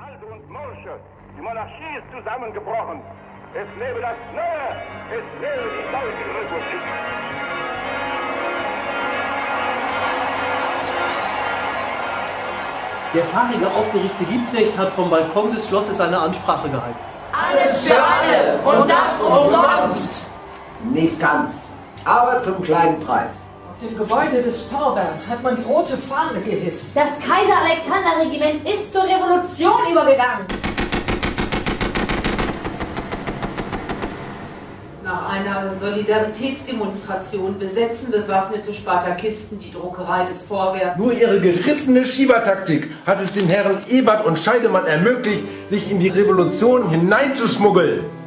Alte und Morsche, die Monarchie ist zusammengebrochen. Es lebe das Neue, es lebe die Deutsche Republik. Der fahrige, aufgeregte Liebknecht hat vom Balkon des Schlosses eine Ansprache gehalten. Alles für alle und das umsonst! Nicht ganz, aber zum kleinen Preis. Auf dem Gebäude des Vorwärts hat man die rote Fahne gehisst. Das Kaiser-Alexander-Regiment ist zur Revolution übergegangen. Nach einer Solidaritätsdemonstration besetzen bewaffnete Spartakisten die Druckerei des Vorwärts. Nur ihre gerissene Schiebertaktik hat es den Herren Ebert und Scheidemann ermöglicht, sich in die Revolution hineinzuschmuggeln.